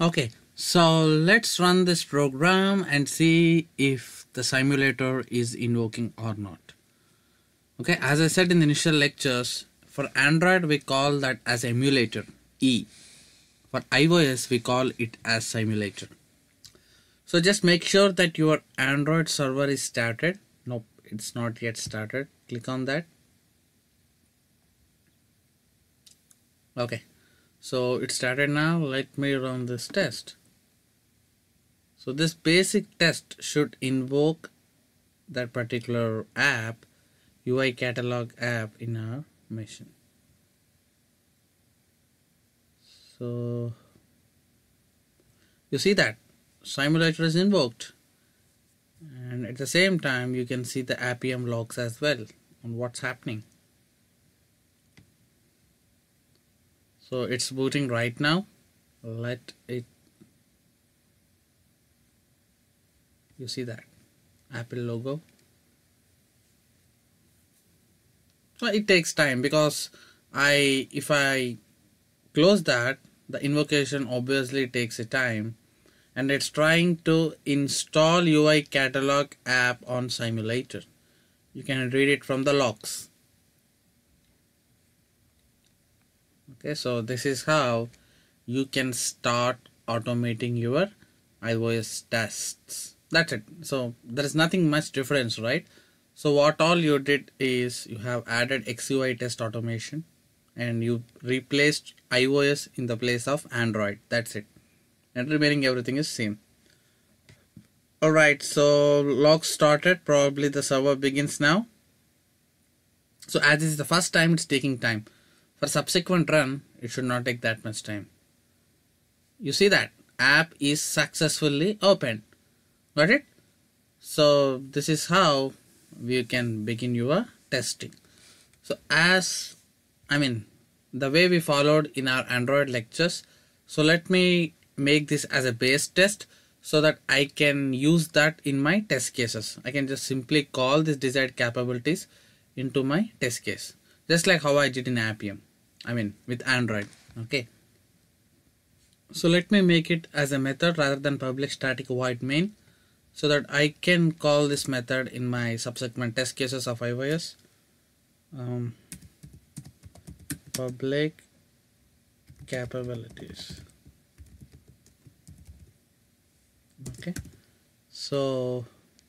Okay, so let's run this program and see if the simulator is invoking or not. Okay, as I said in the initial lectures, for Android we call that as emulator, E. For iOS we call it as simulator. So just make sure that your Android server is started. Nope, it's not yet started. Click on that. Okay, so it started now. Let me run this test. So this basic test should invoke that particular app, UI catalog app in our machine. So you see that simulator is invoked, and at the same time you can see the Appium logs as well on what's happening. So it's booting right now. Let it, you see that Apple logo. So it takes time because if I close that, the invocation obviously takes a time, and it's trying to install UI catalog app on simulator. You can read it from the logs. Okay, so this is how you can start automating your iOS tests. That's it. So there is nothing much difference, right? So what all you did is you have added XUI test automation and you replaced iOS in the place of Android. That's it. And remaining everything is same. Alright, so log started. Probably the server begins now. So as this is the first time, it's taking time. For subsequent run, it should not take that much time. You see that app is successfully opened. Got it? So this is how we can begin your testing. So the way we followed in our Android lectures. So let me make this as a base test so that I can use that in my test cases. I can just simply call this desired capabilities into my test case, just like how I did in Appium. With Android. Okay. So let me make it as a method rather than public static void main, so that I can call this method in my subsequent test cases of iOS. Public capabilities. Okay. So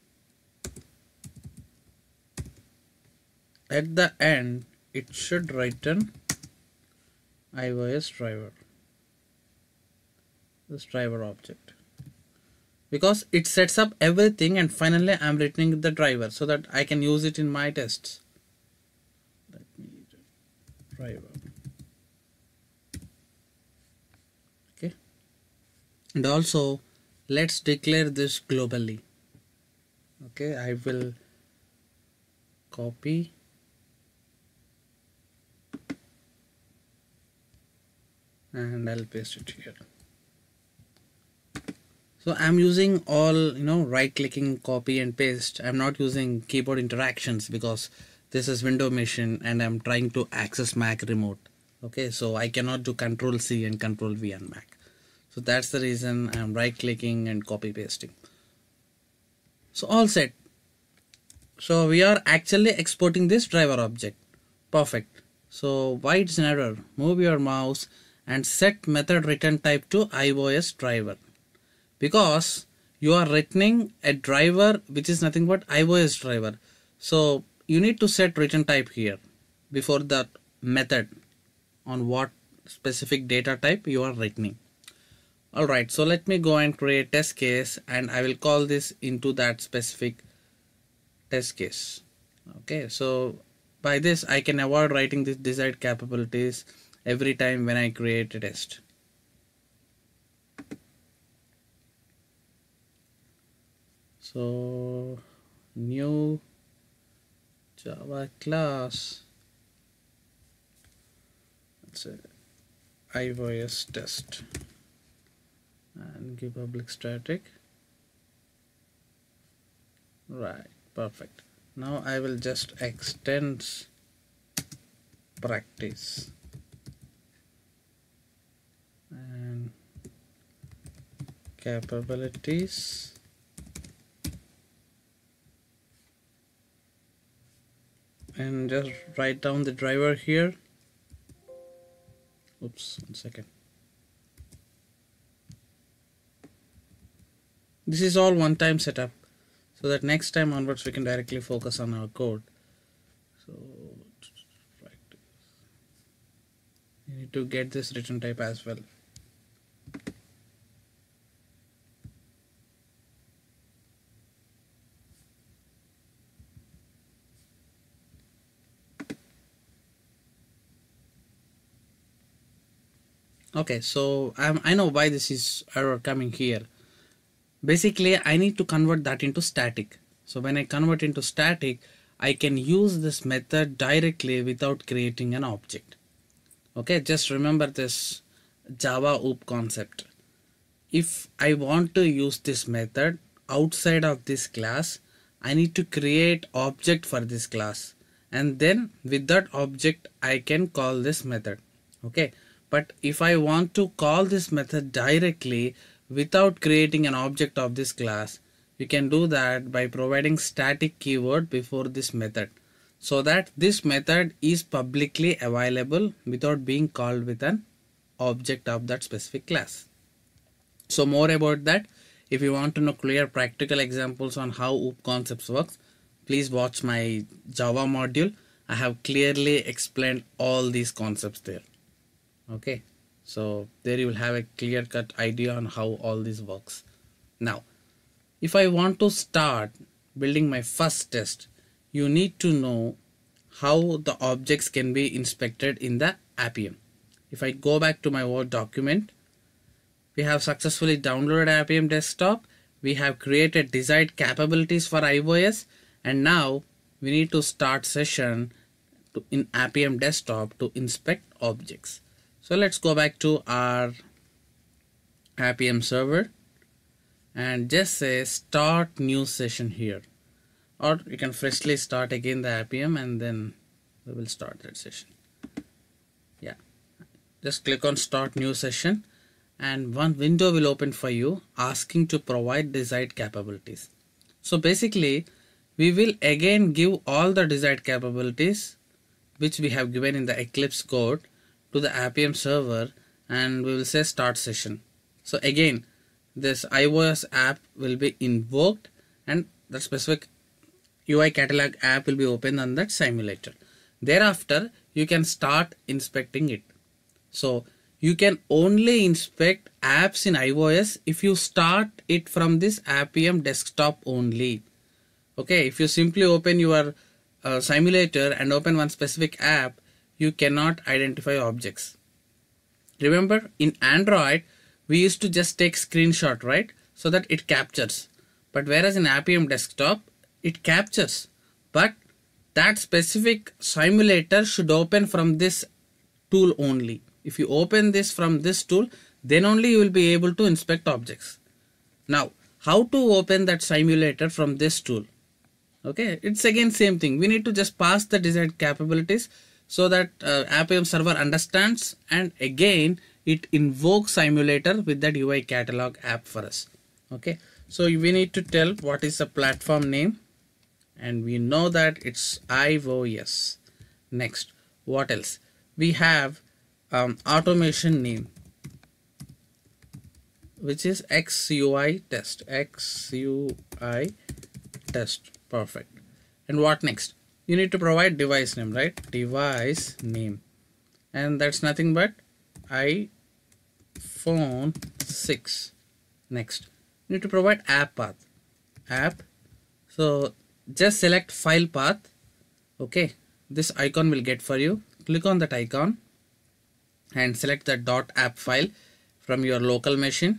at the end it should return iOS driver, this driver object, because it sets up everything and finally I'm returning the driver so that I can use it in my tests. Let me driver. Okay, and also let's declare this globally. Okay, I will copy and I'll paste it here. So I'm using all right clicking, copy and paste. I'm not using keyboard interactions because this is window machine and I'm trying to access Mac remote. Okay, so I cannot do Control C and Control V on Mac. So that's the reason I'm right clicking and copy pasting. So all set. So we are actually exporting this driver object. Perfect. So why it's an error? Move your mouse and set method return type to iOS driver, because you are returning a driver which is nothing but iOS driver. So you need to set return type here before that method on what specific data type you are returning. Alright, so let me go and create test case and I will call this into that specific test case. Okay, so by this I can avoid writing this desired capabilities every time when I create a test. So new Java class, let's say iOS test, and give public static. Right, perfect. Now I will just extend practice and capabilities, and just write down the driver here. Oops, 1 second. This is all one-time setup, so that next time onwards we can directly focus on our code. So you need to get this return type as well. Okay, so I know why this is error coming here. Basically, I need to convert that into static. So when I convert into static, I can use this method directly without creating an object. Okay, just remember this Java OOP concept. If I want to use this method outside of this class, I need to create object for this class, and then with that object I can call this method. Okay, but if I want to call this method directly without creating an object of this class, you can do that by providing static keyword before this method, so that this method is publicly available without being called with an object of that specific class. So more about that, if you want to know clear practical examples on how OOP concepts works, please watch my Java module. I have clearly explained all these concepts there. Okay, so there you will have a clear-cut idea on how all this works. Now, if I want to start building my first test, you need to know how the objects can be inspected in the Appium. If I go back to my Word document, we have successfully downloaded Appium Desktop. We have created desired capabilities for iOS, and now we need to start session in Appium Desktop to inspect objects. So let's go back to our Appium server and just say start new session here, or you can freshly start again the Appium and then we will start that session. Yeah, just click on start new session and one window will open for you asking to provide desired capabilities. So basically we will again give all the desired capabilities which we have given in the Eclipse code to the Appium server, and we will say start session. So again this iOS app will be invoked and the specific UI catalog app will be opened on that simulator. Thereafter you can start inspecting it. So you can only inspect apps in iOS if you start it from this Appium desktop only. Okay, if you simply open your simulator and open one specific app, you cannot identify objects. Remember, in Android we used to just take screenshot, right, so that it captures, but whereas in Appium desktop it captures, but that specific simulator should open from this tool only. If you open this from this tool, then only you will be able to inspect objects. Now how to open that simulator from this tool? Okay, it's again same thing. We need to just pass the desired capabilities so that Appium server understands, and again it invokes simulator with that UI catalog app for us. Okay, so we need to tell what is the platform name, and we know that it's iOS. Next, what else? We have automation name, which is XUI test. XUI test. Perfect. And what next? You need to provide device name, right? Device name, and that's nothing but iPhone 6. Next, you need to provide app path. App. So just select file path. Okay, this icon will get for you. Click on that icon and select the .app file from your local machine.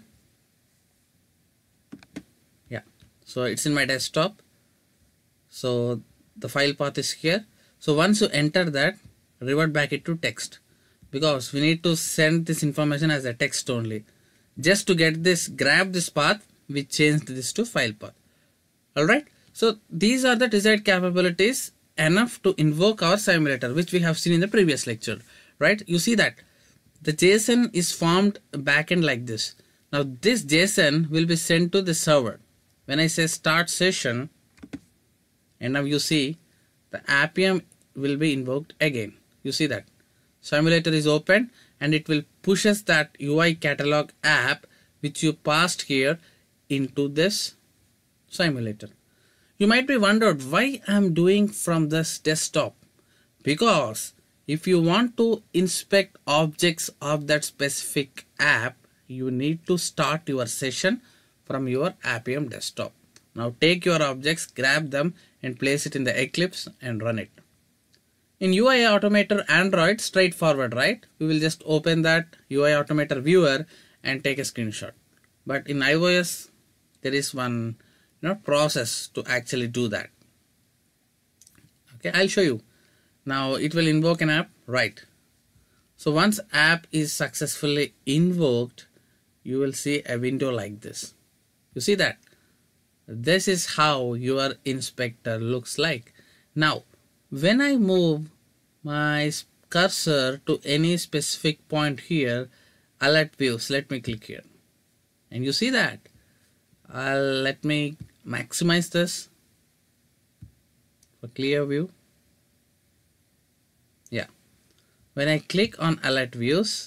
Yeah, so it's in my desktop. So the file path is here. So once you enter that, revert back it to text, because we need to send this information as a text only. Just to get this, grab this path, we changed this to file path. Alright, so these are the desired capabilities enough to invoke our simulator, which we have seen in the previous lecture, right? You see that the JSON is formed backend like this. Now this JSON will be sent to the server. When I say start session, and now you see the Appium will be invoked again. You see that simulator is open and it will pushes that UI catalog app which you passed here into this simulator. You might be wondered why I'm doing from this desktop, because if you want to inspect objects of that specific app, you need to start your session from your Appium desktop. Now take your objects, grab them and place it in the Eclipse and run it. In UI Automator Android, straightforward, right? We will just open that UI Automator viewer and take a screenshot. But in iOS, there is one process to actually do that. Okay, I'll show you. Now it will invoke an app, right? So once app is successfully invoked, you will see a window like this. You see that? This is how your inspector looks like. Now, when I move my cursor to any specific point here, alert views, let me click here. And you see that? Let me maximize this for clear view. Yeah. When I click on alert views,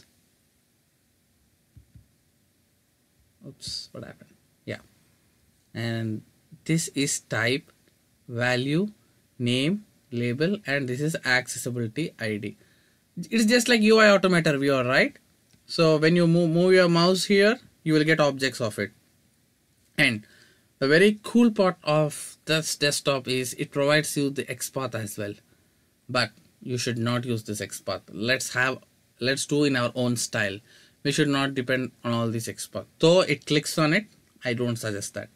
oops, what happened? Yeah. And this is type, value, name, label, and this is accessibility ID. It's just like UI Automator viewer, right? So when you move your mouse here, you will get objects of it. And the very cool part of this desktop is it provides you the XPath as well. But you should not use this XPath. Let's do in our own style. We should not depend on all these XPath. Though it clicks on it, I don't suggest that.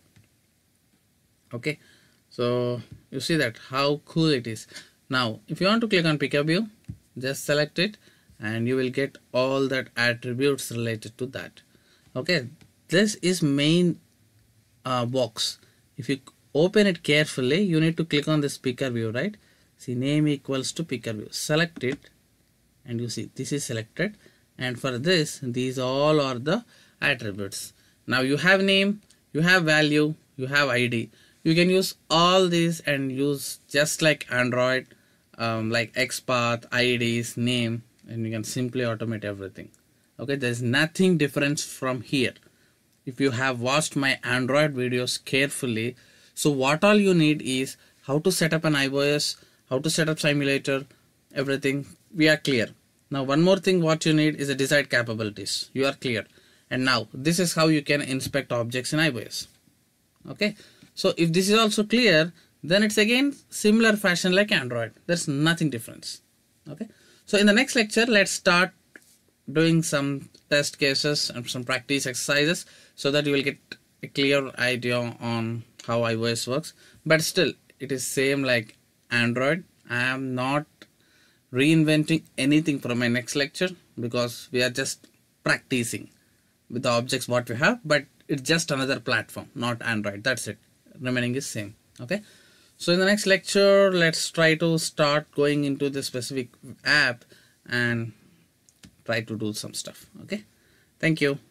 Okay, so you see that how cool it is. Now if you want to click on pickup view, just select it and you will get all that attributes related to that. Okay, this is main box. If you open it carefully, you need to click on this picker view, right? See, name equals to picker view, select it and you see this is selected, and for this these all are the attributes. Now you have name, you have value, you have ID. You can use all these and use just like Android, like XPath, IDs, name, and you can simply automate everything. Okay, there's nothing different from here. If you have watched my Android videos carefully, so what all you need is how to set up an iOS, how to set up simulator, everything. We are clear. Now one more thing what you need is the desired capabilities. You are clear. And now this is how you can inspect objects in iOS. Okay. So if this is also clear, then it's again similar fashion like Android. There's nothing different. Okay. So in the next lecture, let's start doing some test cases and some practice exercises so that you will get a clear idea on how iOS works. But still, it is same like Android. I am not reinventing anything for my next lecture because we are just practicing with the objects what we have, but it's just another platform, not Android. That's it. Remaining is same. Okay. So in the next lecture, let's try to start going into the specific app and try to do some stuff. Okay. Thank you.